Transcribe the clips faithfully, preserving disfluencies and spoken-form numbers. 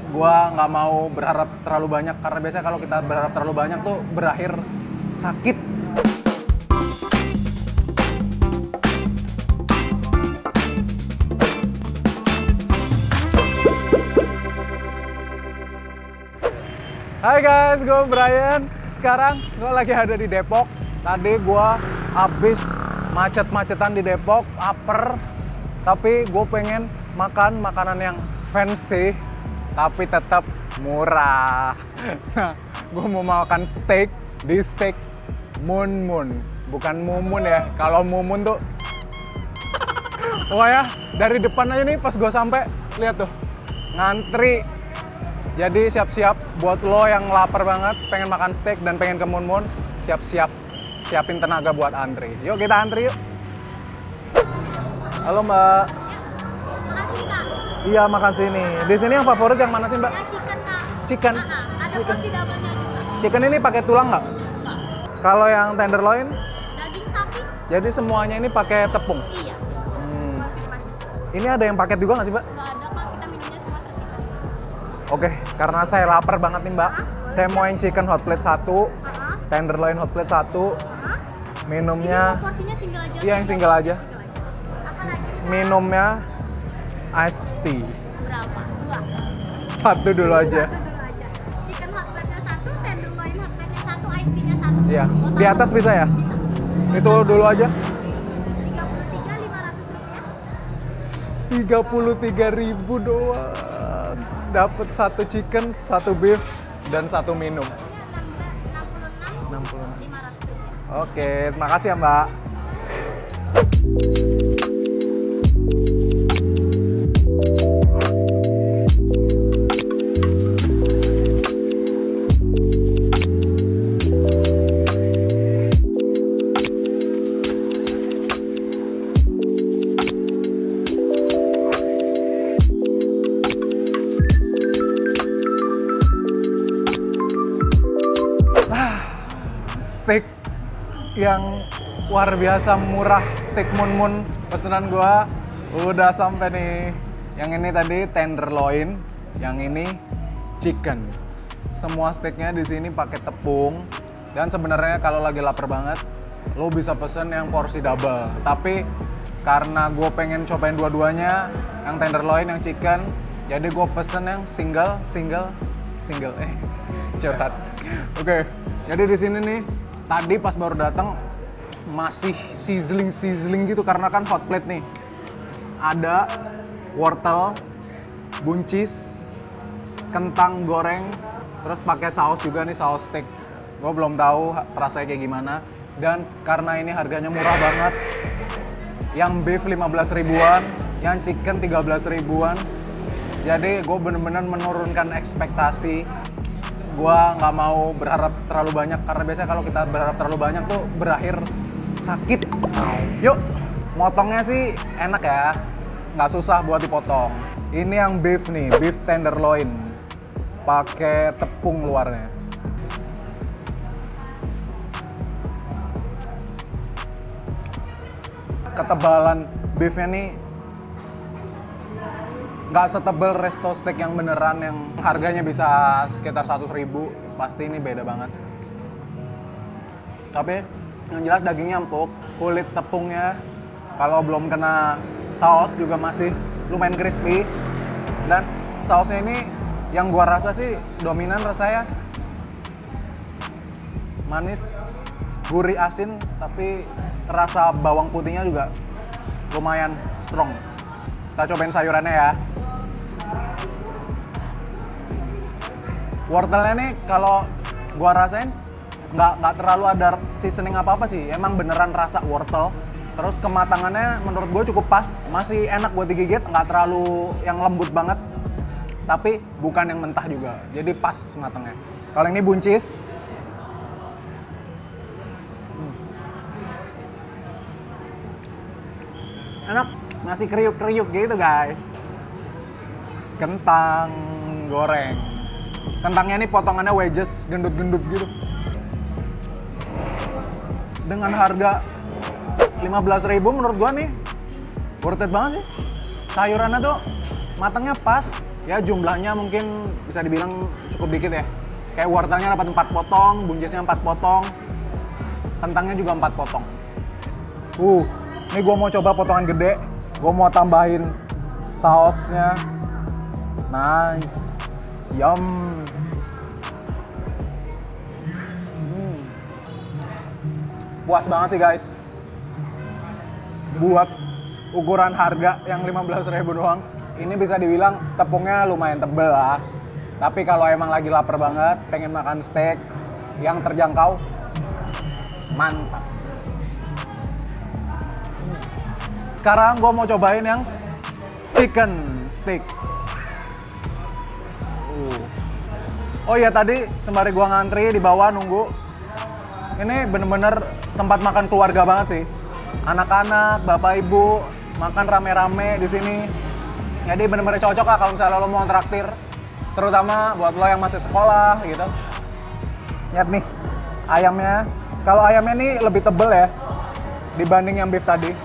gua nggak mau berharap terlalu banyak karena biasanya kalau kita berharap terlalu banyak tuh berakhir sakit. Hai guys, gue Brian. Sekarang gue lagi ada di Depok. Tadi gue habis macet-macetan di Depok, lapar. Tapi gue pengen makan makanan yang fancy, tapi tetap murah. Nah, gue mau makan steak di Steak Moon Moon. Bukan Mumun ya. Kalau Mumun tuh, pokoknya dari depan aja nih pas gue sampai, lihat tuh, ngantri. Jadi siap-siap buat lo yang lapar banget, pengen makan steak dan pengen ke Moon Moon, siap-siap, siapin tenaga buat antri. Yuk kita antri yuk. Halo Mbak. Makasih Kak. Iya makan sini. Di sini yang favorit yang mana sih Mbak? Ya, chicken Kak. Chicken. Nah, ada Chicken. porsi double-nya juga. Chicken ini pakai tulang nggak? Enggak. Kalau yang tenderloin, Daging sapi? jadi semuanya ini pakai tepung. Iya. Hmm. Masih. Ini ada yang paket juga nggak sih Mbak? Enggak ada Kak, kita minumnya semua terpisah. Oke, karena saya lapar banget nih Mbak. Hah? Saya mau yang chicken hot plate satu, Heeh. tenderloin hot plate satu, Heeh. minumnya, Ini mau porsinya single aja. iya yang single aja. Single aja. Apa lagi? Minumnya iced tea. Berapa? Dua. Satu dulu aja. Satu dulu aja. Chicken hot plate-nya satu, tenderloin hot plate-nya satu, iced tea-nya satu. Iya, Mau di satu? atas bisa ya? Bisa. Itu dulu aja. tiga puluh tiga ribu lima ratus rupiah. tiga puluh tiga ribu doang. Dapat satu chicken, satu beef, dan satu minum. Ini enam puluh enam. lima ratus rupiah. Oke, terima kasih ya Mbak. Steak yang luar biasa murah, steak Moon Moon pesanan gua udah sampai nih. Yang ini tadi tenderloin, yang ini chicken. Semua steaknya di sini pakai tepung. Dan sebenarnya kalau lagi lapar banget, lo bisa pesen yang porsi double. Tapi karena gue pengen cobain dua-duanya, yang tenderloin, yang chicken, jadi gue pesen yang single, single, single. Eh, curhat. Oke, jadi di sini nih. Tadi pas baru datang masih sizzling-sizzling gitu karena kan hot plate nih. Ada wortel, buncis, kentang goreng, terus pakai saus juga nih, saus steak. Gue belum tahu rasanya kayak gimana. Dan karena ini harganya murah banget, yang beef lima belas ribuan, yang chicken tiga belas ribuan. Jadi gue bener-bener menurunkan ekspektasi. Gua nggak mau berharap terlalu banyak karena biasanya kalau kita berharap terlalu banyak tuh berakhir sakit. Yuk, motongnya sih enak ya, nggak susah buat dipotong. Ini yang beef nih, beef tenderloin, pakai tepung luarnya. Ketebalan beefnya nih nggak setebel resto steak yang beneran yang harganya bisa sekitar seratus ribu, pasti ini beda banget. Tapi yang jelas dagingnya empuk, kulit tepungnya kalau belum kena saus juga masih lumayan crispy. Dan sausnya ini yang gua rasa sih dominan rasanya manis, gurih, asin, tapi rasa bawang putihnya juga lumayan strong. Kita cobain sayurannya ya. Wortelnya nih kalau gua rasain nggak nggak terlalu ada seasoning apa-apa sih. Emang beneran rasa wortel. Terus kematangannya menurut gue cukup pas. Masih enak buat digigit, nggak terlalu yang lembut banget. Tapi bukan yang mentah juga. Jadi pas matangnya. Kalau ini buncis. Hmm. Enak, masih kriuk-kriuk gitu guys. Kentang goreng. Kentangnya ini potongannya wedges, gendut-gendut gitu. Dengan harga lima belas ribu menurut gua nih worth it banget sih. Sayurannya tuh matangnya pas, Ya jumlahnya mungkin bisa dibilang cukup dikit ya. Kayak wortelnya dapat empat potong, buncisnya empat potong, kentangnya juga empat potong. Uh, ini gue mau coba potongan gede. Gue mau tambahin sausnya. Nice, yum. Hmm. Puas banget sih guys. Buat ukuran harga yang lima belas ribu doang, ini bisa dibilang tepungnya lumayan tebel lah. Tapi kalau emang lagi lapar banget, pengen makan steak yang terjangkau, mantap. Sekarang gue mau cobain yang chicken stick. Uh. Oh iya, tadi sembari gue ngantri di bawah nunggu, ini bener-bener tempat makan keluarga banget sih. Anak-anak, bapak ibu, makan rame-rame di sini. Jadi bener-bener cocok lah kalau misalnya lo mau traktir. Terutama buat lo yang masih sekolah gitu. Lihat nih, ayamnya. Kalau ayamnya nih lebih tebel ya dibanding yang beef tadi.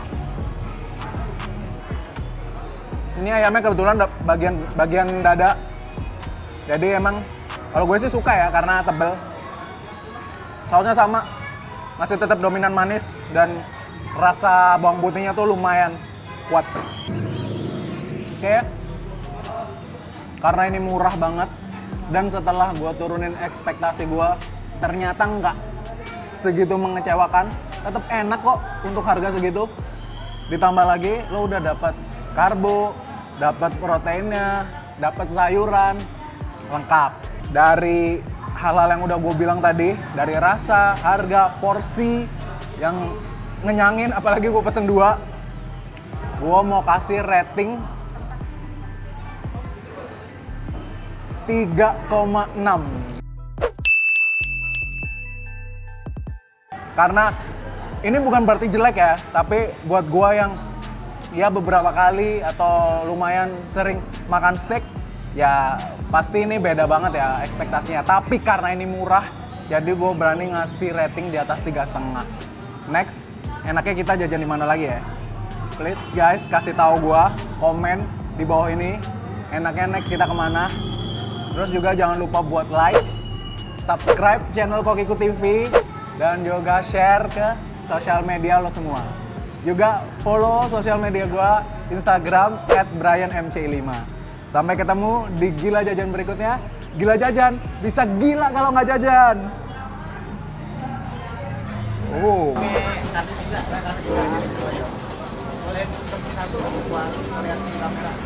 Ini ayamnya kebetulan bagian bagian dada. Jadi emang kalau gue sih suka ya karena tebel. Sausnya sama, masih tetap dominan manis dan rasa bawang putihnya tuh lumayan kuat. Oke, karena ini murah banget dan setelah gue turunin ekspektasi gue, ternyata nggak segitu mengecewakan. Tetap enak kok untuk harga segitu. Ditambah lagi lo udah dapat karbo, dapat proteinnya, dapat sayuran, lengkap. Dari hal-hal yang udah gue bilang tadi, dari rasa, harga, porsi yang ngenyangin, apalagi gue pesen dua, gue mau kasih rating tiga koma enam. Karena ini bukan berarti jelek ya, tapi buat gue yang ya beberapa kali atau lumayan sering makan steak, ya pasti ini beda banget ya ekspektasinya. Tapi karena ini murah, jadi gue berani ngasih rating di atas tiga setengah. Next, enaknya kita jajan di mana lagi ya? Please guys, kasih tahu gue, komen di bawah ini. Enaknya next kita kemana? Terus juga jangan lupa buat like, subscribe channel Kokiku T V, dan juga share ke sosial media lo semua. Juga follow sosial media gue, Instagram at brian m c lima. Sampai ketemu di Gila Jajan berikutnya. Gila Jajan, bisa gila kalau nggak jajan. Oh. Boleh satu buat kamera.